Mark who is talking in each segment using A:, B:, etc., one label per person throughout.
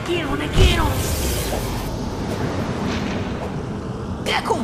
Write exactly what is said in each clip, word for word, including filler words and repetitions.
A: quiero, te quiero. Gekun.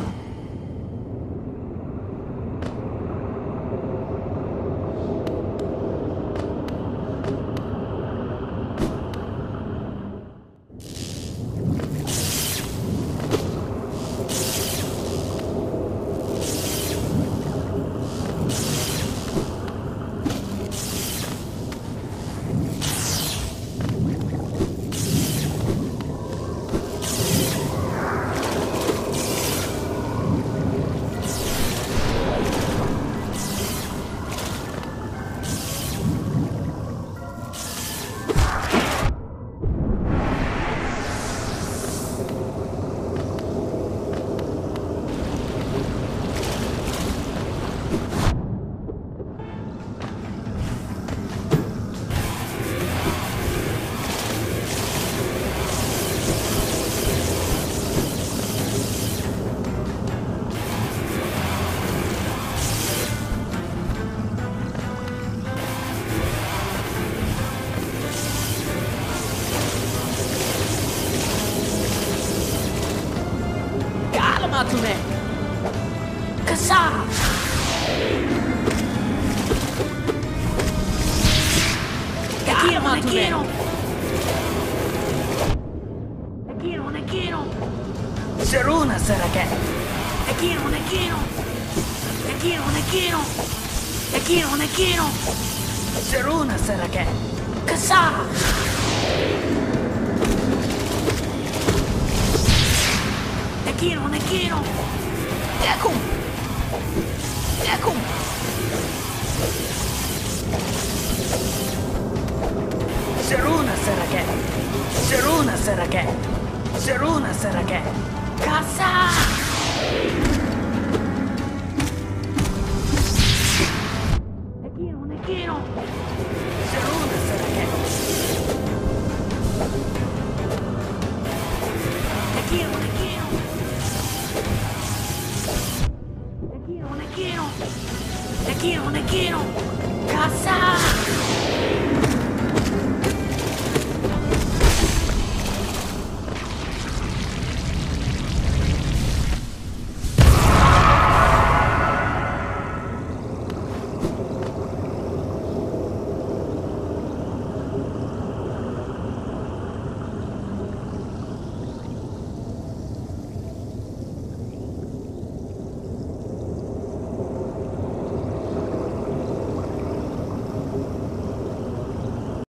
A: Matune. Kasa. Te quiero, te quiero. Te quiero, te quiero. Seruna Sarake. Te quiero, te quiero. Te quiero, te quiero. Te quiero, te quiero. Seruna Sarake. Kasa. Te quiero, te quiero. Gekun. Gekun. Seruna Sarake. Seruna Sarake. Seruna Sarake. Kasa.